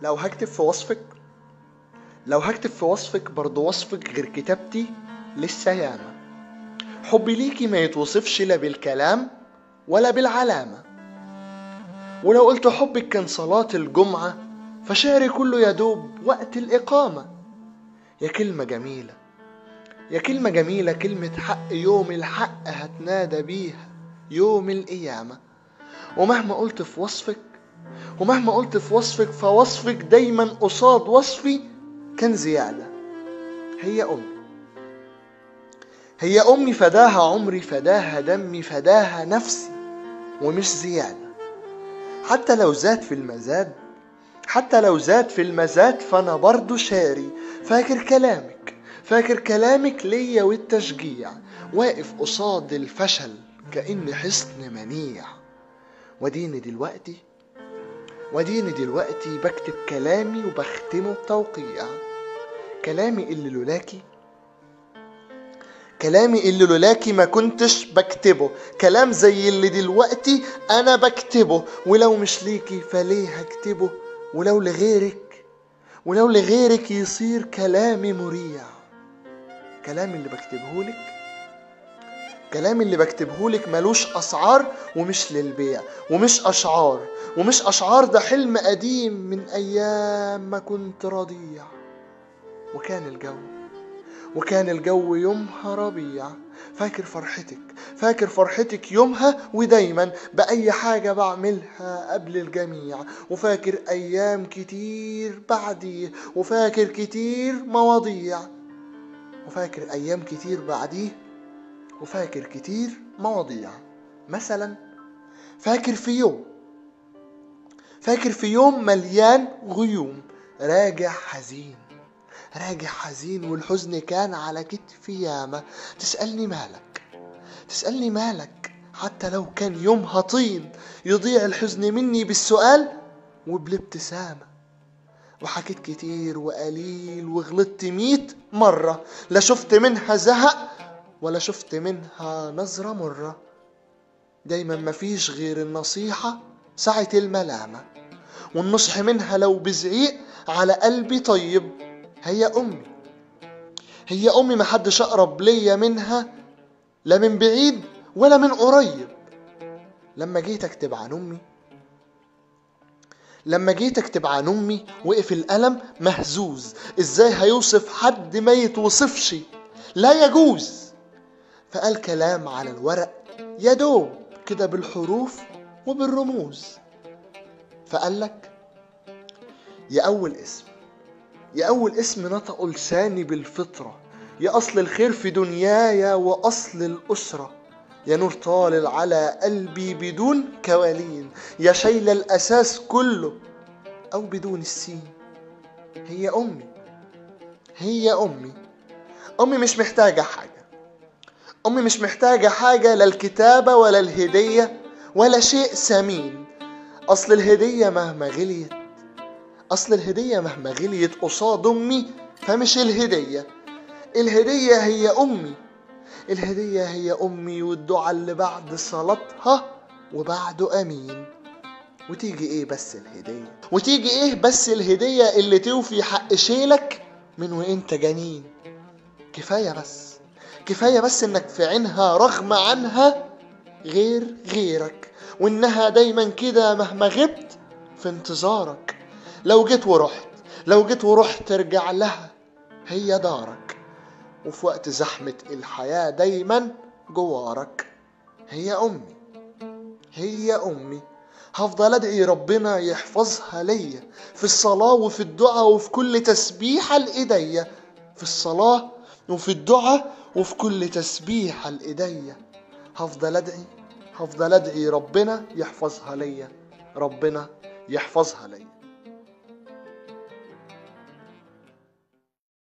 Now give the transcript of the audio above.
لو هكتب في وصفك برضو وصفك غير كتابتي لسه ياما. حبي ليكي ما يتوصفش لا بالكلام ولا بالعلامة. ولو قلت حبك كان صلاة الجمعة فشعري كله يدوب وقت الإقامة. يا كلمة جميلة، يا كلمة جميلة، كلمة حق يوم الحق هتنادى بيها يوم القيامة. ومهما قلت في وصفك فوصفك دايما قصاد وصفي كان زيادة. هي أمي فداها عمري، فداها دمي، فداها نفسي، ومش زيادة. حتى لو زاد في المزاد فأنا برضو شاري. فاكر كلامك ليا والتشجيع، واقف قصاد الفشل كأني حصن منيع. وديني دلوقتي بكتب كلامي وبختمه بتوقيع. كلامي اللي لولاكي ما كنتش بكتبه، كلام زي اللي دلوقتي انا بكتبه. ولو مش ليكي فليه هكتبه، ولو لغيرك يصير كلامي مريع. كلامي اللي بكتبهولك ملوش أسعار ومش للبيع، ومش أشعار، ده حلم قديم من أيام ما كنت رضيع. وكان الجو يومها ربيع. فاكر فرحتك يومها، ودايما بأي حاجة بعملها قبل الجميع. وفاكر أيام كتير بعديه، وفاكر كتير مواضيع. مثلا فاكر في يوم مليان غيوم، راجع حزين والحزن كان على كتفي ياما. تسألني مالك حتى لو كان يومها طين، يضيع الحزن مني بالسؤال وبالابتسامة. وحكيت كتير وقليل وغلطت 100 مرة، لا شفت منها زهق ولا شفت منها نظرة مرة. دايما مفيش غير النصيحة ساعة الملامة، والنصح منها لو بزعيق على قلبي طيب. هي أمي محدش أقرب ليا منها، لا من بعيد ولا من قريب. لما جيت أكتب عن أمي وقف القلم مهزوز. إزاي هيوصف حد ما يتوصفش؟ لا يجوز. فقال كلام على الورق يدوب كده بالحروف وبالرموز. فقال لك يا أول اسم نطق لساني بالفطرة، يا أصل الخير في دنياي وأصل الأسرة، يا نور طالع على قلبي بدون كوالين، يا شايل الأساس كله أو بدون السين. هي أمي مش محتاجة حاجة، لا الكتابة ولا الهدية ولا شيء ثمين. أصل الهدية مهما غليت قصاد أمي فمش الهدية هي أمي والدعاء اللي بعد صلاتها وبعده أمين. وتيجي إيه بس الهدية اللي توفي حق شيلك من وإنت جنين. كفاية بس إنك في عينها رغم عنها غيرك، وإنها دايما كده مهما غبت في انتظارك. لو جيت ورحت ترجع لها هي دارك، وفي وقت زحمة الحياة دايما جوارك. هي أمي هفضل أدعي ربنا يحفظها ليا، في الصلاة وفي الدعاء وفي كل تسبيحة لإيديا. هفضل أدعي ربنا يحفظها ليا.